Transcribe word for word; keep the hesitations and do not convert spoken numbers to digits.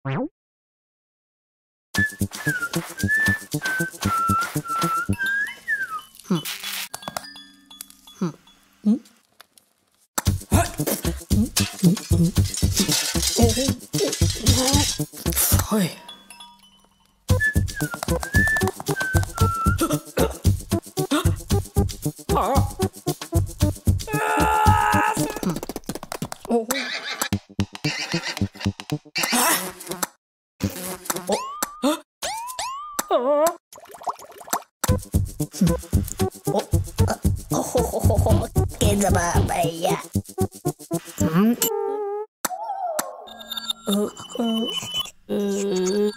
はい。 おほほほほ、けざばばや。う、う、う。